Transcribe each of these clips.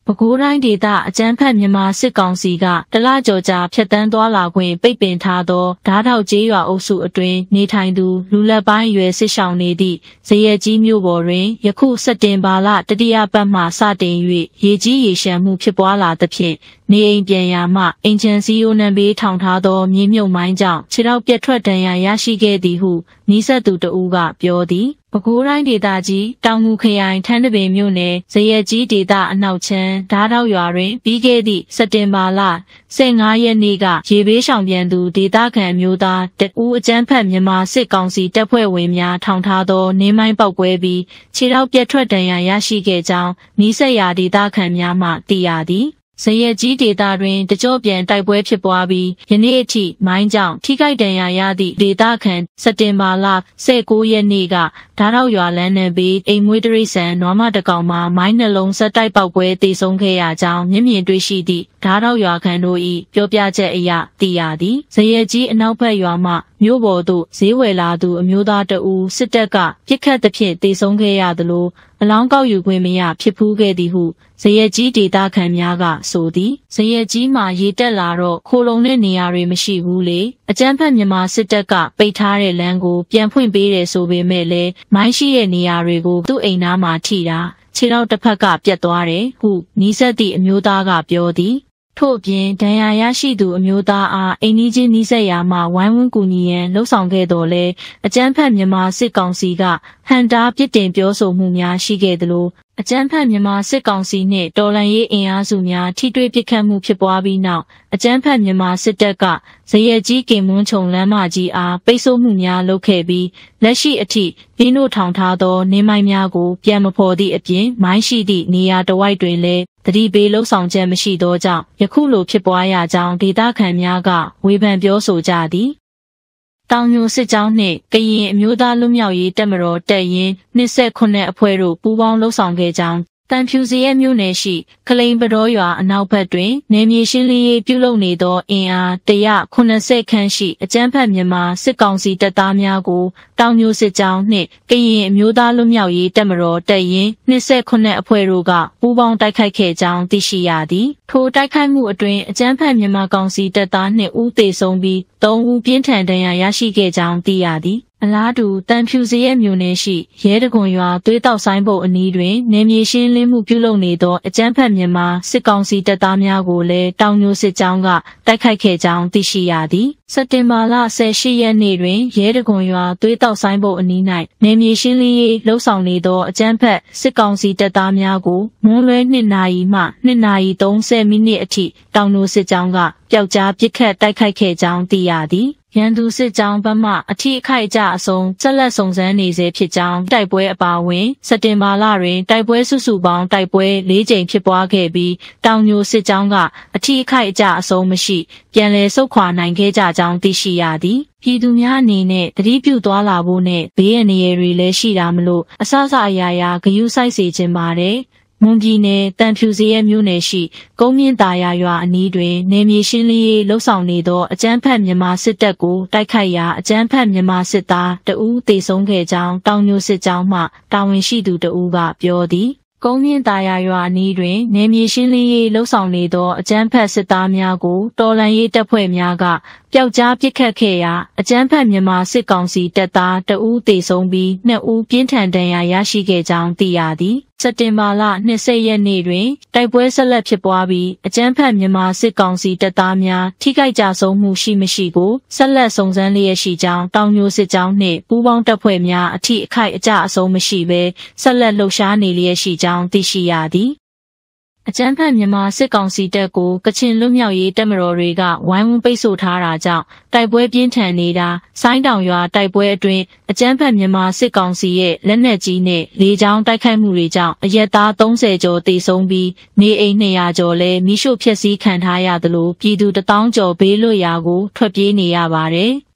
ပဲခူးတိုင်းဒေသအကြမ်းဖက်မြန်မာစစ်ကောင်စီကတလကျော်ကြာဖျက်ဆီးသွားလာခွင့်ပိတ်ပင်ထားသောဓားထောက်ကျေးရွာအုပ်စုအတွင်းနေထိုင်သူလူလက်ပိုင်းရွယ်စစ်ရှောင်နေသည့်ဇရက်ကြီးမြို့ပေါ်တွင်ယခုစက်တင်ဘာလတတိယပတ်မှစတင်၍ရေကြီးရေရှမ်းမှုဖြစ်ပွားလာသဖြင့်နေအိမ်ပြန်ရာမှအင်ဂျင်စီယိုနံဘေးထောင်ထားသောမြေမြုပ်မိုင်းကြောင့်ခြေထောက်ပြတ်ထွက်ဒဏ်ရာရရှိခဲ့သည်ဟုနီးစပ်သူတဦးကပြောသည်ပဲခူးတိုင်းဒေသကြီးတောင်ငူခရိုင်ထန်းတပင်မြို့နယ်ဇရက်ကြီးဒေသအနောက်ချမ်းဓားထောက်ရွာတွင်ပြီးခဲ့သည့်စက်တင်ဘာလ15ရက်နေ့ကရေဘေးရှောင်ပြန်သူဒေသခံမျိုးသားတဦးအကြမ်းဖက်မြန်မာစစ်ကောင်စီတပ်ဖွဲ့ဝင်များထောင်ထားသောနေမိုင်းပေါက်ကွဲပြီးခြေထောက်ပြတ်ထွက်ဒဏ်ရာရရှိခဲ့ကြောင်းနီးစပ်ရာဒေသခံများမှသိရသည်ဇရက်ကြီးဒေသတွင်တကြော့ပြန်တိုက်ပွဲဖြစ်ပွားပြီးယနေ့အထိမိုင်းကြောင့်ထိခိုက်ဒဏ်ရာရသည့်ဒေသခံစက်တင်ဘာလ19ရက်နေ့ကဓားထောက်ရွာလမ်းနယ်ဘေးအိမ်မွေးတရိษံနွားမတကောင်မှာမိုင်းနှလုံးဆက်တိုက်ပေါက်ကွဲသေဆုံးခဲ့ရကြောင်းမျက်မြင်တွေ့ရှိသည့်ဓားထောက်ရွာခံတို့၏ပြောပြချက်အရသိရသည်ဇရက်ကြီးအနောက်ဘက်ရွာမှမြို့ပေါ်သို့ဈေးဝယ်လာသူအမျိုးသားတဦးစစ်တပ်ကပြစ်ခတ်သဖြင့်သေဆုံးခဲ့ရသလိုအလောင်းကောက်ယူခွင့်မရဖြစ်ဖူးခဲ့သည်ဟုဇရက်ကြီးဒေသခံများကဆိုသည်ဇရက်ကြီးမှာရေတက်လာတော့ခိုလုံတဲ့နေရာတွေမရှိဘူးလေအကြမ်းဖက်မြန်မာစစ်တပ်ကပိတ်ထားတဲ့လမ်းကိုပြန်ဖွင့်ပေးတယ်ဆိုပေမဲ့လည်းမိုင်းရှိတဲ့နေရာတွေကိုသူ့အိမ်သားမှာထိတာခြေထောက်တစ်ဖက်ကပြတ်သွားတယ်ဟုနီးစပ်သည့်အမျိုးသားကပြောသည်ထို့အပြင်ဒဏ်ရာရရှိသူအမျိုးသားအားအိမ်နီးချင်းနီးစပ်ရာမှဝိုင်းဝန်းကူညီရန်လှုံ့ဆော်ခဲ့တော်လဲအကြမ်းဖက်မြန်မာစစ်ကောင်စီကဟန်တာပြစ်တင်ပြောဆိုမှုများရှိခဲ့သလိုအကြမ်းဖက်မြန်မာစစ်ကောင်စီနှင့်တော်လှန်ရေးအင်အားစုများထိတွေ့ပစ်ခတ်မှုဖြစ်ပွားပြီးနောက်အကြမ်းဖက်မြန်မာစစ်တပ်ကဇရက်ကြီးကင်မွန်းချုံလမ်းမကြီးအားပိတ်ဆို့မှုများလုပ်ခဲ့ပြီးလက်ရှိအထိပြင်းတို့ထောင်ထားသောနေမိုင်းများကိုပြန်မဖော်သည့်အပြင်မိုင်းရှိသည့်နေရာတစ်ဝိုက်တွင်လည်းတတိပေးလှုပ်ဆောင်ချက်မရှိသောကြောင့်ယခုလိုဖြစ်ပွားရကြောင်းဒေသခံများကဝေဖန်ပြောဆိုကြသည်တောင်ညိုစစ်ကြောင်းနှင့်ကရင်အမျိုးသားလွတ်မြောက်ရေးတပ်မတော်တပ်ရင်း29အဖွဲ့တို့ပူးပေါင်းလှုပ်ဆောင်ခဲ့ကြောင်းတန်ဖြူစရဲမြို့နယ်ရှိခလိန်ပတော်ရွာအနောက်ဘက်တွင်နယ်မြေရှင်းလင်းရေးပြုလုပ်နေသောအင်အား180ခန့်ရှိအကြမ်းဖက်မြန်မာစစ်ကောင်စီတပ်သားများကိုတောင်ညိုစစ်ကြောင်းနှင့်ကရင်အမျိုးသားလွတ်မြောက်ရေးတပ်မတော်တပ်ရင်း29အဖွဲ့တို့ကပူးပေါင်းတိုက်ခိုက်ခဲ့ကြောင်းသိရှိရသည်ထိုတိုက်ခိုက်မှုအတွင်းအကြမ်းဖက်မြန်မာကောင်စီတပ်သား2ဦးသေဆုံးပြီး3ဦးပြင်းထန်ဒဏ်ရာရရှိခဲ့ကြောင်းသိရသည်အလားတူတန်ဖြူစရဲမြို့နယ်ရှိရဲတကွန်ရွာသွေးတောက်ဆိုင်ဘုတ်အနီးတွင်နယ်မြေရှင်းလင်းမှုပြုလုပ်နေသောအကြမ်းဖက်မြန်မာစစ်ကောင်စီတပ်သားများကိုလည်းတောင်ညိုစစ်ကြောင်းကတိုက်ခိုက်ခဲ့ကြောင်းသိရှိရသည်စက်တင်ဘာလ18ရက်နေ့တွင်ရဲတကွန်ရွာသွေးတောက်ဆိုင်ဘုတ်အနီး၌နယ်မြေရှင်းလင်းရေးလှုပ်ဆောင်နေသောအကြမ်းဖက်စစ်ကောင်စီတပ်သားများကိုမွန်းလွဲ2နာရီမှ2နာရီ30မိနစ်အထိတောင်ညိုစစ်ကြောင်းကပျောက်ကြားပစ်ခတ်တိုက်ခိုက်ခဲ့ကြောင်းသိရသည်ရန်သူစစ်ကြောင်းဘက်မှအထိအခိုက်အကျအဆုံးဆက်လက်စုံစမ်းနေဆဲဖြစ်ကြောင်းတိုက်ပွဲအပါအဝင်စက်တင်ဘာလတွင်တိုက်ပွဲစုစုပေါင်းတိုက်ပွဲ၄ကြိမ်ဖြစ်ပွားခဲ့ပြီးတောင်ညိုစစ်ကြောင်းကအထိအခိုက်အကျအဆုံးမရှိပြန်လည်ဆုတ်ခွာနိုင်ခဲ့ကြကြောင်းသိရှိရသည်ပြည်သူများအနေနဲ့တတိပြုသွားလာဖို့နဲ့ဘေးအန္တရာယ်တွေလည်းရှိတာမလို့အစအအရာရာဂရုစိုက်စေချင်ပါတယ်မွန်ပြည်နယ်တန်ဖြူစရဲမြို့နယ်ရှိကုန်းမြင့်သာယာရွာအနီးတွင်နယ်မြေရှင်းလင်းရေးလှုပ်ဆောင်နေသောအကြမ်းဖက်မြန်မာစစ်တပ်ကိုတိုက်ခိုက်ရာအကြမ်းဖက်မြန်မာစစ်သားတဦးသေဆုံးခဲ့ကြောင်းတောင်ညိုစစ်ကြောင်းမှတာဝန်ရှိသူတဦးကပြောသည်ကုန်းမြင့်သာယာရွာအနီးတွင်နယ်မြေရှင်းလင်းရေးလှုပ်ဆောင်နေသောအကြမ်းဖက်စစ်သားများကိုတော်လှန်ရေးတပ်ဖွဲ့များကပျောက်ကြားပစ်ခတ်ခဲ့ရာအကြမ်းဖက်မြန်မာစစ်ကောင်စီတပ်သားတဦးသေဆုံးပြီး2ဦးပြင်းထန်ဒဏ်ရာရရှိခဲ့ကြောင်းသိရသည်စက်တင်ဘာလ20ရက်နေ့တွင်တိုက်ပွဲဆက်လက်ဖြစ်ပွားပြီးအကြမ်းဖက်မြန်မာစစ်ကောင်စီတပ်သားများထိခိုက်ကြဆုံးမှုရှိမရှိကိုဆက်လက်စုံစမ်းလျက်ရှိကြောင်းတောင်ညိုစစ်ကြောင်းနှင့်ပူးပေါင်းတပ်ဖွဲ့များအထိအခိုက်အကျအဆုံးမရှိဘဲဆက်လက်လှုပ်ရှားနေလျက်ရှိကြောင်းသိရှိရသည်အကြမ်းဖက်မြန်မာစစ်ကောင်စီတပ်ကိုကချင်လွတ်မြောက်ရေးတပ်မတော်တွေကဝိုင်းဝန်းပိတ်ဆို့ထားတာကြောင့်တိုက်ပွဲပြင်းထန်နေတာဆိုင်းတောင်ရွာတိုက်ပွဲအတွင်းအကြမ်းဖက်မြန်မာစစ်ကောင်စီရဲ့လက်နက်ကြီးနဲ့လေကြောင်းတိုက်ခိုက်မှုတွေကြောင့်အရက်သား30ကျော်သေဆုံးပြီးနေအိမ်200ကျော်လည်းမိရှို့ဖျက်ဆီးခံထားရသလိုပြည်သူ1000ကျော်ဘေးလွတ်ရာကိုထွက်ပြေးနေရပါတယ်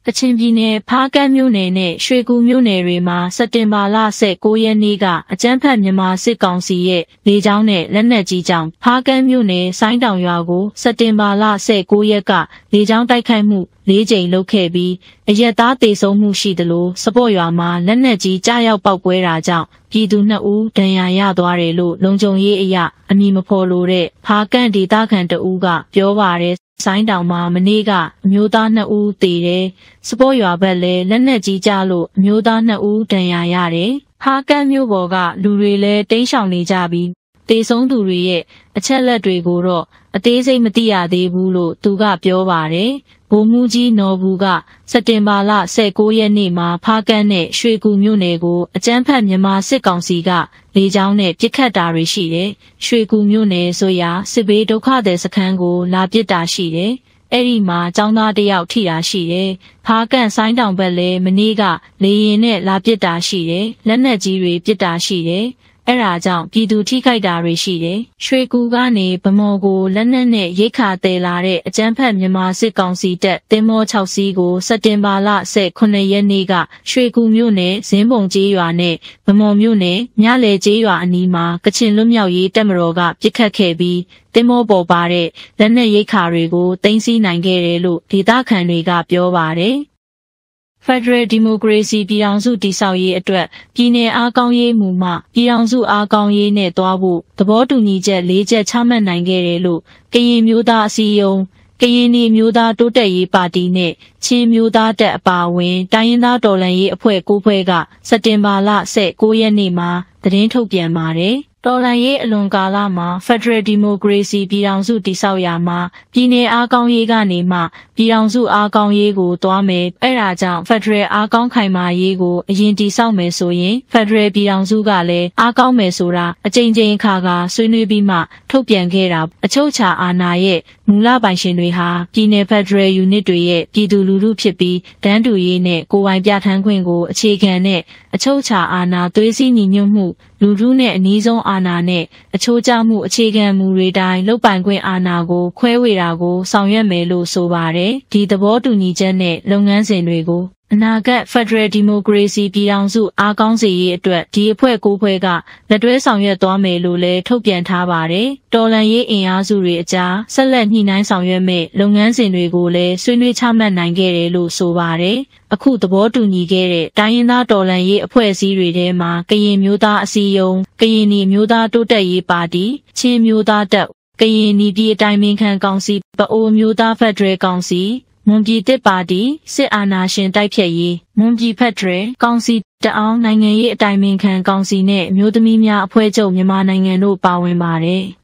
ကချင်ပြည်နယ်ဖားကန့်မြို့နယ်နဲ့ရွှေကူမြို့နယ်တွေမှာစက်တင်ဘာလ19ရက်နေ့ကအကြမ်းဖက်မြန်မာစစ်ကောင်စီရဲ့လေကြောင်းနဲ့လက်နက်ကြီးကြောင့်ဖားကန့်မြို့နယ်ဆိုင်းတောင်ရွာကိုစက်တင်ဘာလ19ရက်ကလေကြောင်းတိုက်ခိုက်မှု၄ကြိမ်လုပ်ခဲ့ပြီးအရက်သားတေဆုံးမှုရှိသလိုစပေါ့ရွာမှာလက်နက်ကြီးကြားရောက်ပောက်ကွဲတာကြောင့်ပြည်သူ2ဦးဒဏ်ရာရသွားတယ်လို့လုံခြုံရေးအရာအမည်မဖော်လိုတဲ့ဖားကန့်ဒေသခံတဦးကပြောပါတယ်ဆိုင်းတောင်မှာမနေ့ကအမျိုးသား2ဦးသေတယ်။စပေါ့ရွာဘက်လည်းလက်နက်ကြီးကျလို့အမျိုးသား2ဦးဒဏ်ရာရတယ်။ဟာကန့်မြို့ပေါ်ကလူတွေလည်းတိမ်းရှောင်နေကြပြီးတေဆုံးသူတွေရဲ့အချက်လက်တွေကိုတော့အသေးစိတ်မသိရသေးဘူးလို့သူကပြောပါတယ်။ဗိုလ်မှူးကြီးနော်ဘူးကစက်တင်ဘာလ19ရက်နေ့မှာဖားကန့်နဲ့ရွှေကူမြို့နယ်ကိုအကြမ်းဖက်မြန်မာစစ်ကောင်စီကလေကြောင်းနဲ့ပစ်ခတ်တာတွေရှိတယ်။ရွှေကူမြို့နယ်ဆိုရာစစ်ဘေးဒုက္ခသည်စခန်းကိုလာပစ်တာရှိတယ်။အဲ့ဒီမှာចောင်းသားတယောက်ထိတာရှိတယ်။ဖားကန့်ဆိုင်းတောင်ဘက်လည်းမနေ့ကလေရင်နဲ့လာပစ်တာရှိတယ်။လက်နက်ကြီးတွေပစ်တာရှိတယ်။အဲ့ဒါကြောင့်ပြည်သူထိခိုက်တာတွေရှိတယ်။ရွှေကူကနေဗမော်ကိုလက်နက်နဲ့ရိတ်ခါတဲလာတဲ့အကြမ်းဖက်မြန်မာစစ်ကောင်စီတပ်တင်မော6စီးကိုစက်တင်ဘာလ19ရက်နေ့ကရွှေကူမြို့နယ်ဇင်းပုံကျေးရွာနဲ့ဗမော်မြို့နယ်မြလဲကျေးရွာအနီးမှာကချင်လွတ်မြောက်ရေးတပ်မတော်ကပစ်ခတ်ခဲ့ပြီးတင်မောပေါ်ပါတဲ့လက်နက်ရိတ်ခါတွေကိုတင်စီနိုင်ခဲ့တယ်လို့ဒေသခံတွေကပြောပါတယ်။ Federal Democracy ပြည်ထောင်စုတည်ဆောက်ရေးအတွက်ပြည်내အားကောင်းရေးမူမှပြည်ထောင်စုအားကောင်းရေးနဲ့တွားဖို့သဘောတူညီချက်၄ချက်ချမှတ်နိုင်ခဲ့တယ်လို့ကရင်မျိုးသားအစည်းအရုံးကရင်နီမျိုးသားတိုးတက်ရေးပါတီနဲ့ချင်းမျိုးသားတပ်အပါအဝင်တိုင်းရင်းသားတော်လှန်ရေးအဖွဲ့9ဖွဲ့ကစက်တင်ဘာလ19ရက်နေ့မှာသတင်းထုတ်ပြန်ပါတယ်။တော်လှန်ရေးအလွန်ကာလမှာ Federal Democracy ပြည်ထောင်စုတည်ဆောက်ရာမှာပြည်내အားကောင်းရေးကနေမှပြည်ထောင်စုအားကောင်းရေးကိုတွားမယ်။အဲ့ဒါကြောင့် Federal အားကောင်းခိုင်မာရေးကိုအရင်တည်ဆောက်မယ်ဆိုရင် Federal ပြည်ထောင်စုကလည်းအားကောင်းမယ်ဆိုတာအကြိမ်ကြိမ်အခါဆွေးနွေးပြီးမှထုတ်ပြန်ခဲ့တာအချုပ်အခြာအာဏာရဲ့မူလပိုင်ရှင်တွေဟာပြည်내 ဖက်ဒရယ်ယူနစ်တွေရဲ့ပြည်သူလူထုဖြစ်ပြီးတန်းတူရေးနဲ့ကိုယ်ပိုင်ပြဋ္ဌာန်းခွင့်ကိုအခြေခံတဲ့အချုပ်အခြာအာဏာသွေးစည်းညီညွတ်မှုလူထုနဲ့အနည်းဆုံးအာဏာနဲ့အချိုးကျမှုအခြေခံမူတွေတိုင်းလုတ်ပိုင်ခွင့်အာဏာကိုခွဲဝေတာကိုဆောင်ရွက်မယ်လို့ဆိုပါတယ်။ဒီသဘောတူညီချက်နဲ့လုပ်ငန်းစဉ်တွေကိုအနာဂတ် Federal Democracy ပြည်ထောင်စုအားကောင်းစေရေးအတွက်ဒီအဖွဲ့9ဖွဲ့ကလက်တွဲဆောင်ရွက်သွားမယ်လို့လည်းထုတ်ပြန်ထားပါတယ်။တော်လှန်ရေးအင်အားစုတွေအကြားဆက်လက်ညှိနှိုင်းဆောင်ရွက်မဲ့လုပ်ငန်းစဉ်တွေကိုလည်းဆွေးနွေးချမှတ်နိုင်ခဲ့တယ်လို့ဆိုပါတယ်။အခုသဘောတူညီခဲ့တဲ့တိုင်းရင်းသားတော်လှန်ရေးအဖွဲ့အစည်းတွေထဲမှာကရင်မျိုးသားအစည်းအရုံး၊ကရင်နီမျိုးသားတိုးတက်ရေးပါတီ၊ချင်းမျိုးသားတပ်၊ကရင်နီပြည်အတိုင်းအမြံကောင်စီ၊ပအိုမျိုးသားဖက်ဒရယ်ကောင်စီမွန်ပြည်တစ်ပါတီစစ်အာဏာရှင်တိုက်ဖျက်ရေးမွန်ပြည်ဖက်ဒရယ်ကောင်စီတအောင်နိုင်ငံရေးအတိုင်းအမြံကောင်စီနဲ့မျိုးသမီးများအဖွဲ့ချုပ်မြန်မာနိုင်ငံတို့ပါဝင်ပါတယ်။